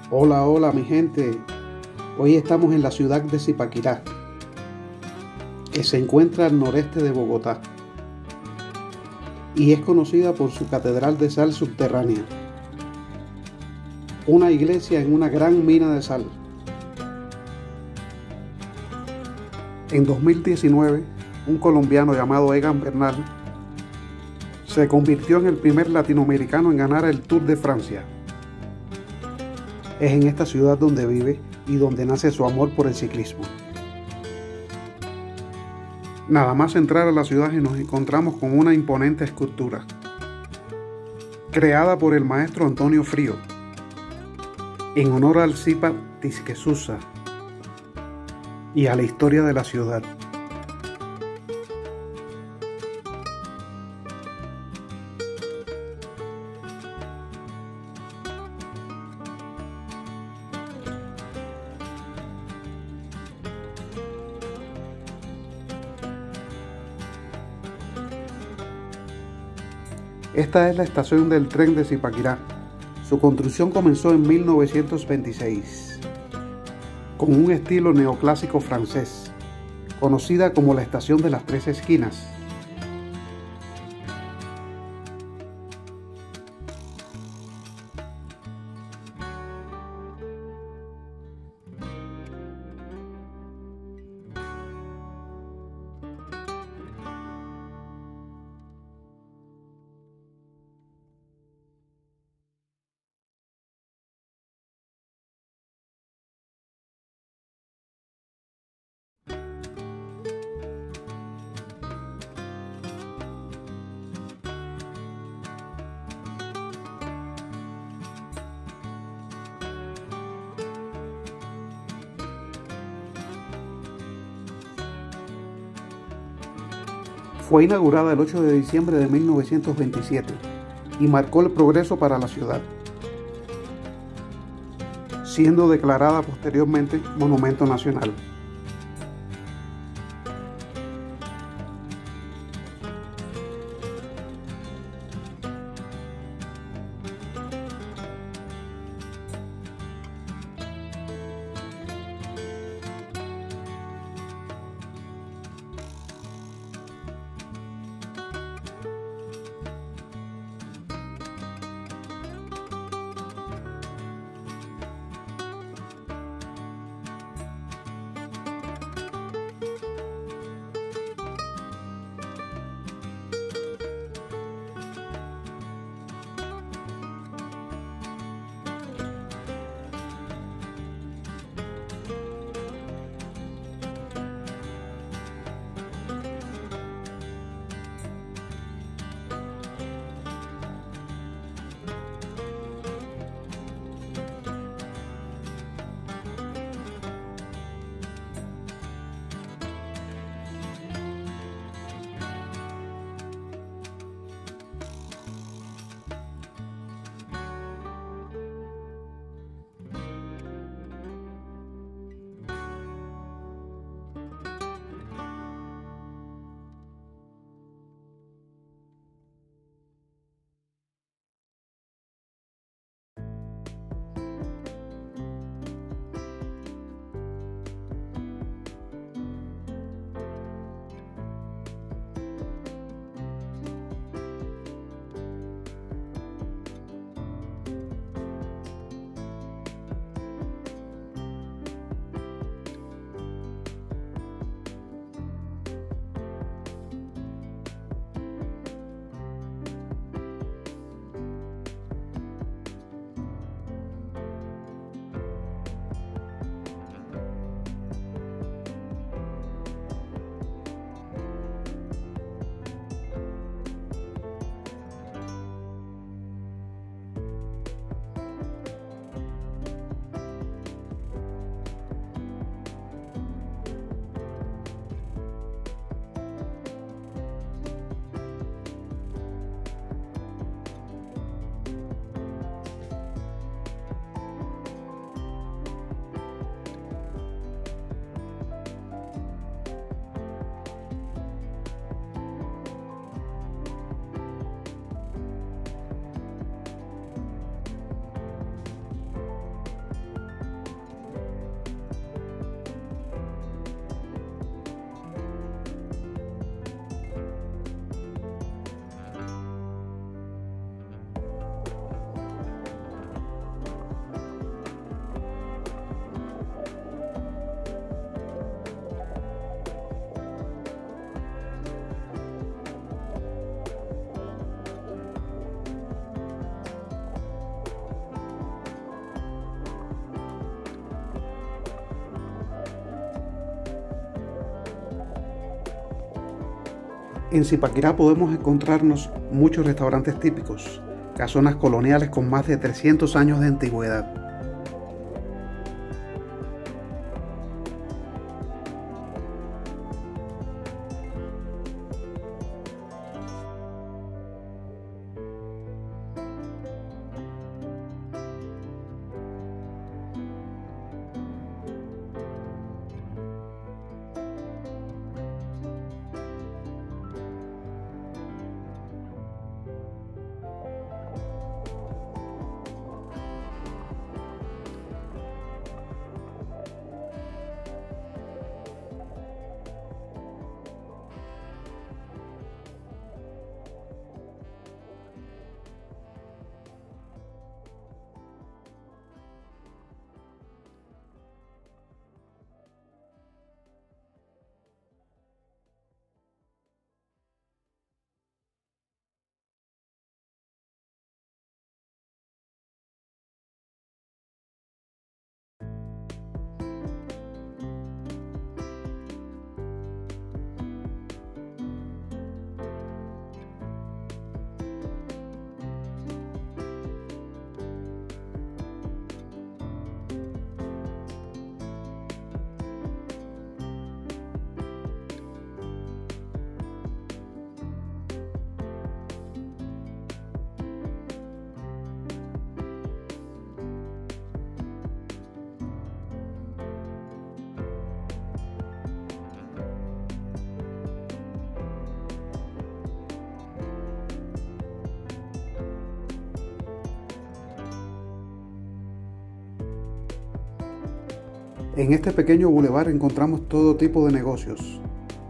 Hola, hola mi gente. Hoy estamos en la ciudad de Zipaquirá, que se encuentra al noreste de Bogotá y es conocida por su catedral de sal subterránea, una iglesia en una gran mina de sal. En 2019, un colombiano llamado Egan Bernal se convirtió en el primer latinoamericano en ganar el Tour de Francia. Es en esta ciudad donde vive y donde nace su amor por el ciclismo. Nada más entrar a la ciudad y nos encontramos con una imponente escultura, creada por el maestro Antonio Frío, en honor al Zipa Tisquesusa y a la historia de la ciudad. Esta es la estación del tren de Zipaquirá. Su construcción comenzó en 1926, con un estilo neoclásico francés, conocida como la Estación de las Tres Esquinas. Fue inaugurada el 8 de diciembre de 1927 y marcó el progreso para la ciudad, siendo declarada posteriormente Monumento Nacional. En Zipaquirá podemos encontrarnos muchos restaurantes típicos, casonas coloniales con más de 300 años de antigüedad. En este pequeño bulevar encontramos todo tipo de negocios: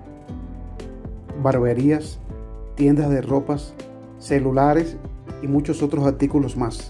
barberías, tiendas de ropas, celulares y muchos otros artículos más.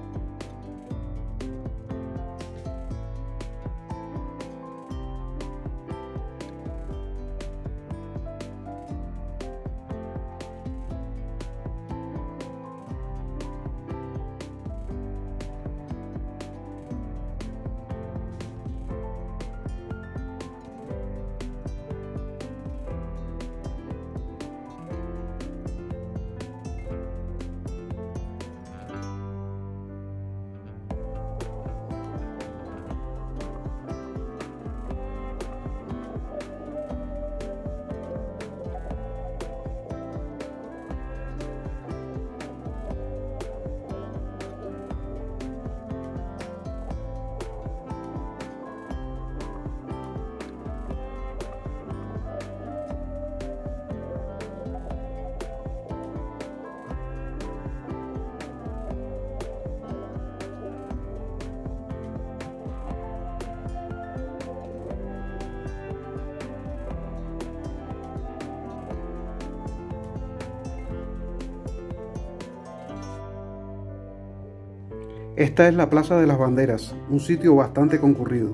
Esta es la Plaza de las Banderas, un sitio bastante concurrido.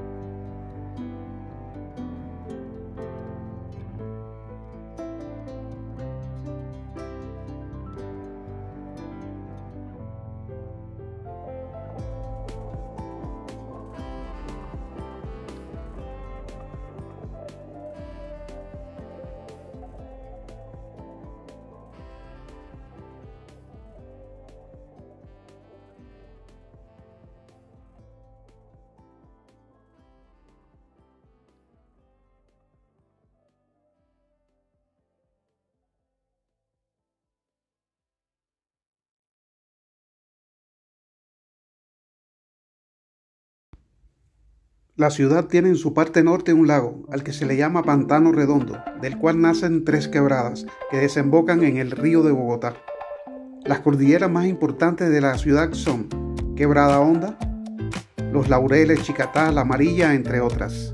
La ciudad tiene en su parte norte un lago, al que se le llama Pantano Redondo, del cual nacen 3 quebradas, que desembocan en el río de Bogotá. Las cordilleras más importantes de la ciudad son Quebrada Honda, Los Laureles, Chicatá, La Amarilla, entre otras.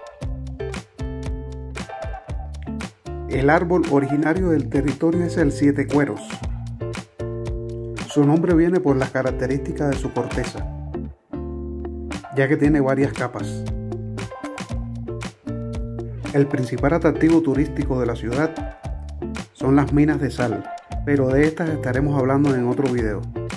El árbol originario del territorio es el siete cueros. Su nombre viene por las características de su corteza, ya que tiene varias capas. El principal atractivo turístico de la ciudad son las minas de sal, pero de estas estaremos hablando en otro video.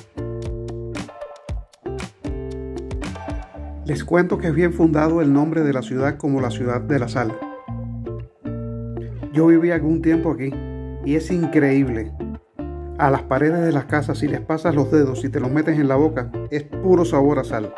Les cuento que es bien fundado el nombre de la ciudad como la ciudad de la sal. Yo viví algún tiempo aquí y es increíble. A las paredes de las casas, si les pasas los dedos y te los metes en la boca, es puro sabor a sal.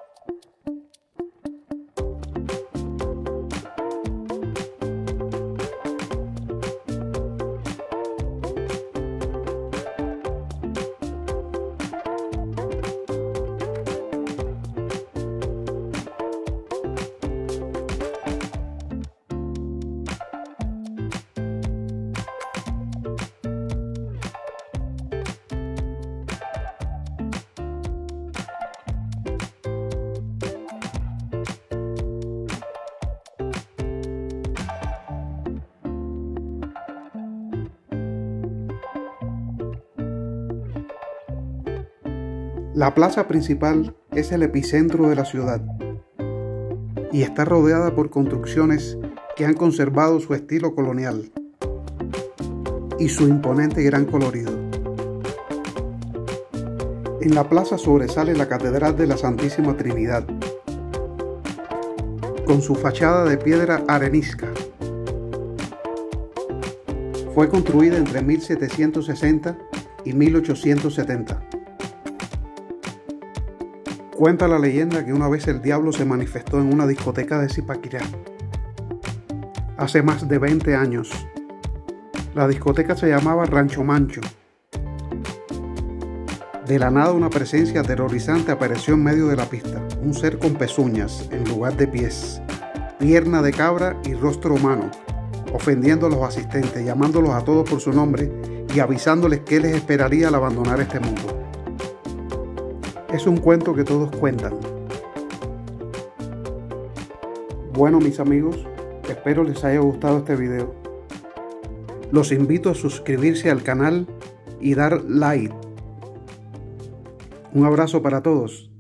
La plaza principal es el epicentro de la ciudad y está rodeada por construcciones que han conservado su estilo colonial y su imponente gran colorido. En la plaza sobresale la Catedral de la Santísima Trinidad, con su fachada de piedra arenisca. Fue construida entre 1760 y 1870. Cuenta la leyenda que una vez el diablo se manifestó en una discoteca de Zipaquirá, hace más de 20 años. La discoteca se llamaba Rancho Mancho. De la nada una presencia aterrorizante apareció en medio de la pista, un ser con pezuñas en lugar de pies, pierna de cabra y rostro humano, ofendiendo a los asistentes, llamándolos a todos por su nombre y avisándoles qué les esperaría al abandonar este mundo. Es un cuento que todos cuentan. Bueno, mis amigos, espero les haya gustado este video. Los invito a suscribirse al canal y dar like. Un abrazo para todos.